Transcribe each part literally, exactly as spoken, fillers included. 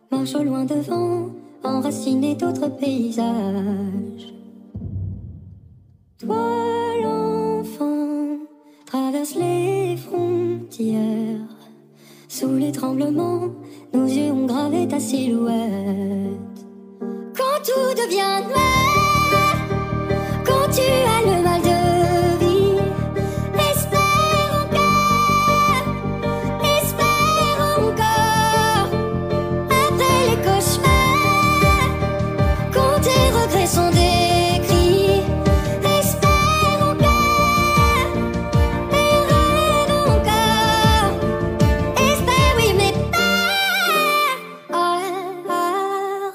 marche au loin devant, enraciné d'autres paysages. Toi, l'enfant, traverse les frontières. Sous les tremblements, nos yeux ont gravé ta silhouette. Quand tout devient noir, quand tu as le mal de vie, espère encore, espère encore. Après les cauchemars, quand tes regrets sont décrits, espère encore et rêve encore. Espère, oui, mais pas alors.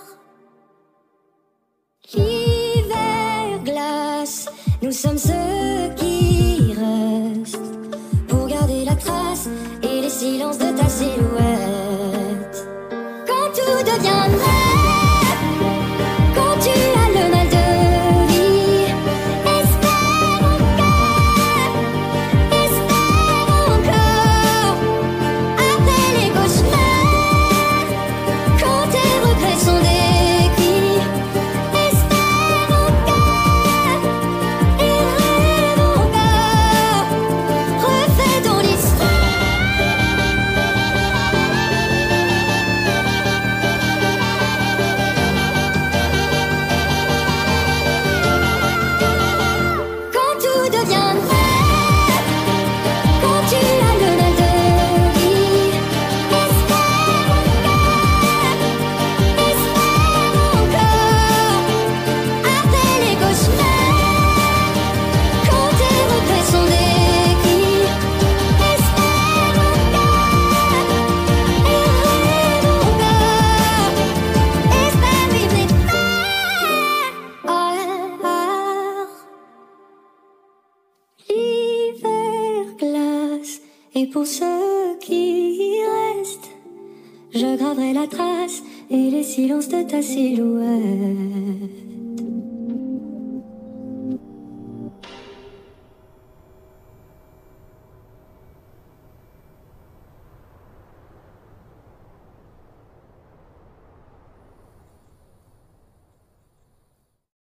L'hiver glace, nous sommes ceux qui restent pour garder la trace et les silences de ta silhouette. Quand tout devient noir, quand tu as le mal de vie, espère encore, espère encore. Après les cauchemars, quand tes regrets sont décrits, espère encore et rêve encore. Refais ton histoire. Quand tout devient noir, quand tu as le mal de vie, espère encore, espère encore. Après les cauchemars, quand tes regrets sont décrits, espère encore et rêve encore. Espère, oui, mais pas alors. L'hiver glace, et pour ceux qui restent, je graverai la trace et les silences de ta silhouette.